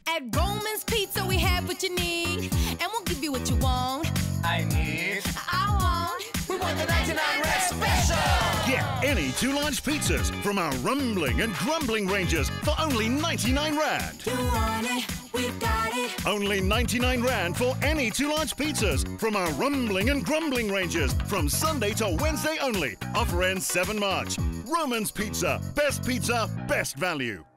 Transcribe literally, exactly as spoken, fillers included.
At Roman's Pizza, we have what you need, and we'll give you what you want. I need. I want. We want the ninety-nine Rand Special! Get any two large pizzas from our Rumbling and Grumbling ranges for only ninety-nine Rand. You want it, we've got it. Only ninety-nine Rand for any two large pizzas from our Rumbling and Grumbling ranges from Sunday to Wednesday only. Offer ends seventh of March. Roman's Pizza. Best pizza, best value.